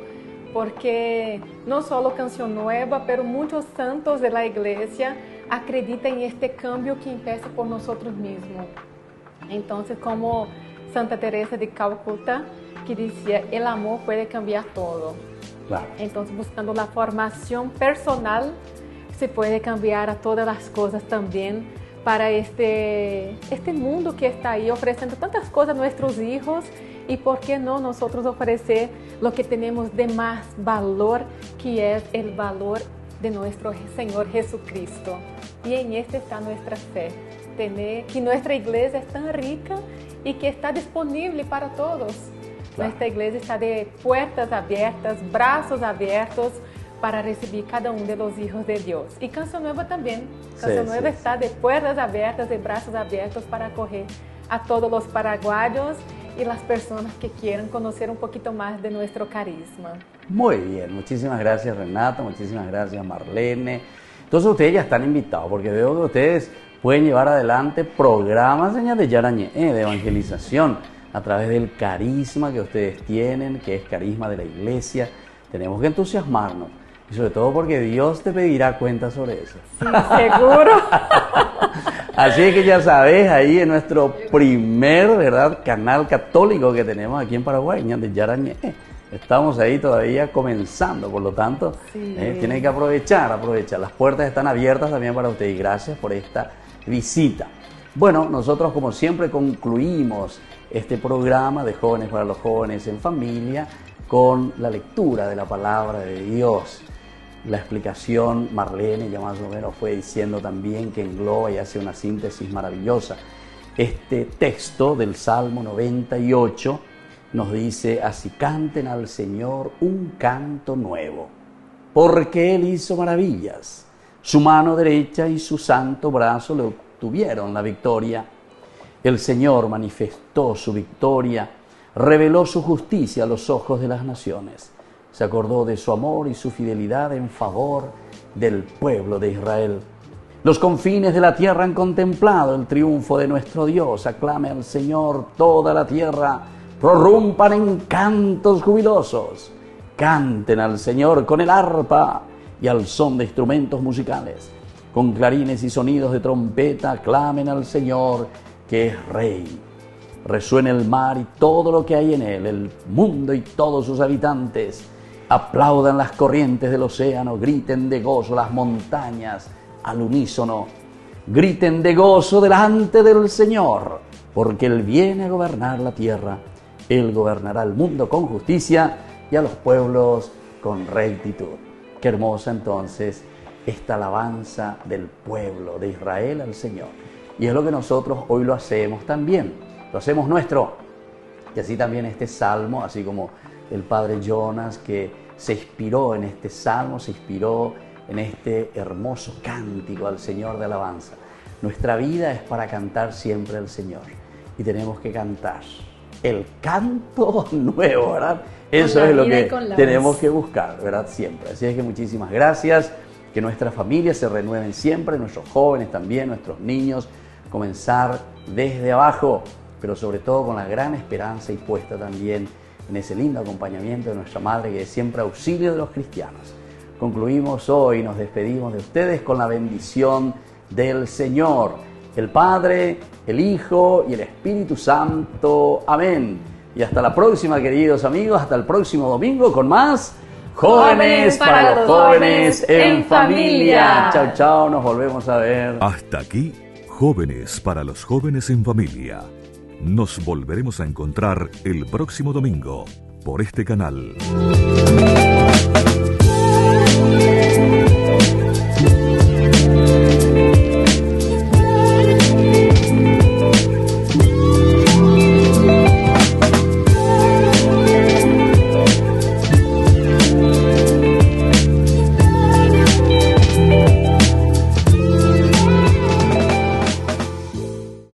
porque no solo Canción Nueva, pero muchos santos de la iglesia acreditan en este cambio que empieza por nosotros mismos. Entonces, como Santa Teresa de Calcuta, que decía, el amor puede cambiar todo. Claro. Entonces, buscando la formación personal, se puede cambiar a todas las cosas también para este, este mundo que está ahí ofreciendo tantas cosas a nuestros hijos, y por qué no nosotros ofrecer lo que tenemos de más valor, que es el valor de nuestro Señor Jesucristo. Y en este está nuestra fe, tener que nuestra iglesia es tan rica y que está disponible para todos. Claro. Nuestra iglesia está de puertas abiertas, brazos abiertos para recibir cada uno de los hijos de Dios. Y Canción Nueva también. Canción sí, Nueva sí, está sí. de puertas abiertas, de brazos abiertos para acoger a todos los paraguayos y las personas que quieran conocer un poquito más de nuestro carisma. Muy bien, muchísimas gracias Renata, muchísimas gracias Marlene. Entonces ustedes ya están invitados, porque veo que ustedes pueden llevar adelante programas de Yarañé, de evangelización, a través del carisma que ustedes tienen, que es carisma de la iglesia. Tenemos que entusiasmarnos, y sobre todo porque Dios te pedirá cuenta sobre eso. Sí, seguro. Así es que ya sabes, ahí en nuestro primer, ¿verdad?, canal católico que tenemos aquí en Paraguay, de Yarañé, Estamos ahí todavía comenzando, por lo tanto, Sí. eh, tienen que aprovechar, aprovechar. Las puertas están abiertas también para usted y gracias por esta visita. Bueno, nosotros como siempre concluimos este programa de Jóvenes para los Jóvenes en Familia con la lectura de la palabra de Dios. La explicación, Marlene ya más o menos fue diciendo también que engloba y hace una síntesis maravillosa. Este texto del Salmo noventa y ocho nos dice: así canten al Señor un canto nuevo, porque Él hizo maravillas. Su mano derecha y su santo brazo le obtuvieron la victoria. El Señor manifestó su victoria, reveló su justicia a los ojos de las naciones. Se acordó de su amor y su fidelidad en favor del pueblo de Israel. Los confines de la tierra han contemplado el triunfo de nuestro Dios. Aclame al Señor toda la tierra, prorrumpan en cantos jubilosos. Canten al Señor con el arpa y al son de instrumentos musicales. Con clarines y sonidos de trompeta, aclamen al Señor que es Rey. Resuene el mar y todo lo que hay en él, el mundo y todos sus habitantes. Aplaudan las corrientes del océano, griten de gozo las montañas al unísono. Griten de gozo delante del Señor, porque Él viene a gobernar la tierra. Él gobernará el mundo con justicia y a los pueblos con rectitud. Qué hermosa entonces esta alabanza del pueblo de Israel al Señor. Y es lo que nosotros hoy lo hacemos también, lo hacemos nuestro. Y así también este salmo, así como el padre Jonas, que se inspiró en este salmo, se inspiró en este hermoso cántico al Señor de alabanza. Nuestra vida es para cantar siempre al Señor y tenemos que cantar el canto nuevo, ¿verdad? Eso es lo que tenemos que buscar, ¿verdad? Siempre. Así es que muchísimas gracias, que nuestras familias se renueven siempre, nuestros jóvenes también, nuestros niños, comenzar desde abajo, pero sobre todo con la gran esperanza y puesta también en ese lindo acompañamiento de nuestra Madre, que es siempre auxilio de los cristianos. Concluimos hoy, nos despedimos de ustedes con la bendición del Señor, el Padre, el Hijo y el Espíritu Santo. Amén. Y hasta la próxima, queridos amigos, hasta el próximo domingo con más Jóvenes para los Jóvenes en Familia. Chao, chao, nos volvemos a ver. Hasta aquí, Jóvenes para los Jóvenes en Familia. Nos volveremos a encontrar el próximo domingo por este canal.